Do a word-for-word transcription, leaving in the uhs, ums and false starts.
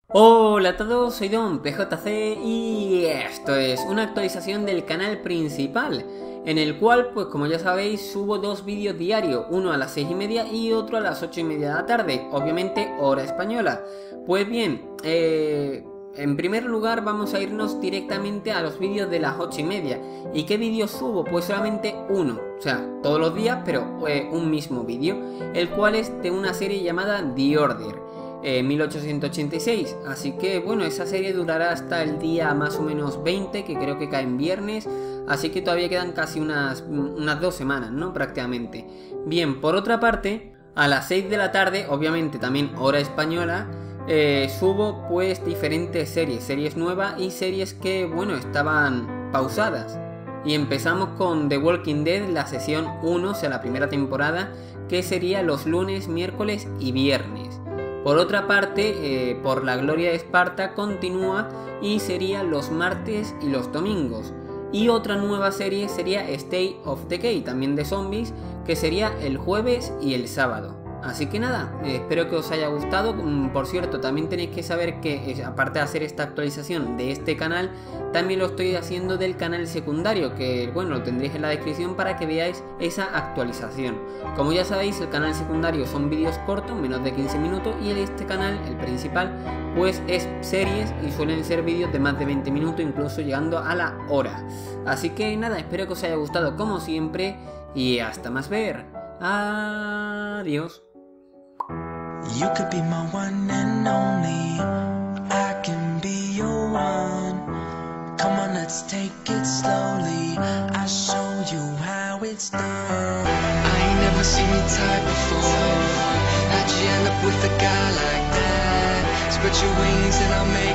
Hola a todos, soy Don P J C y esto es una actualización del canal principal, en el cual, pues como ya sabéis, subo dos vídeos diarios, uno a las seis y media y otro a las ocho y media de la tarde, obviamente hora española. Pues bien, eh, en primer lugar vamos a irnos directamente a los vídeos de las ocho y media. ¿Y qué vídeos subo? Pues solamente uno, o sea, todos los días, pero eh, un mismo vídeo, el cual es de una serie llamada The Order. Eh, mil ochocientos ochenta y seis, así que bueno, esa serie durará hasta el día más o menos veinte, que creo que cae en viernes, así que todavía quedan casi unas, unas dos semanas, ¿no? Prácticamente. Bien, por otra parte, a las seis de la tarde, obviamente también hora española, eh, subo pues diferentes series, series nuevas y series que, bueno, estaban pausadas. Y empezamos con The Walking Dead, la sesión uno, o sea, la primera temporada, que sería los lunes, miércoles y viernes. Por otra parte, eh, Por la Gloria de Esparta continúa y sería los martes y los domingos. Y otra nueva serie sería State of Decay, también de zombies, que sería el jueves y el sábado. Así que nada, eh, espero que os haya gustado. Por cierto, también tenéis que saber que eh, aparte de hacer esta actualización de este canal, también lo estoy haciendo del canal secundario, que bueno, lo tendréis en la descripción para que veáis esa actualización. Como ya sabéis, el canal secundario son vídeos cortos, menos de quince minutos, y este canal, el principal, pues es series y suelen ser vídeos de más de veinte minutos, incluso llegando a la hora. Así que nada, espero que os haya gustado como siempre y hasta más ver. Adiós. You could be my one and only, I can be your one. Come on, let's take it slowly, I'll show you how it's done. I ain't never seen your type before, how'd you end up with a guy like that? Spread your wings and I'll make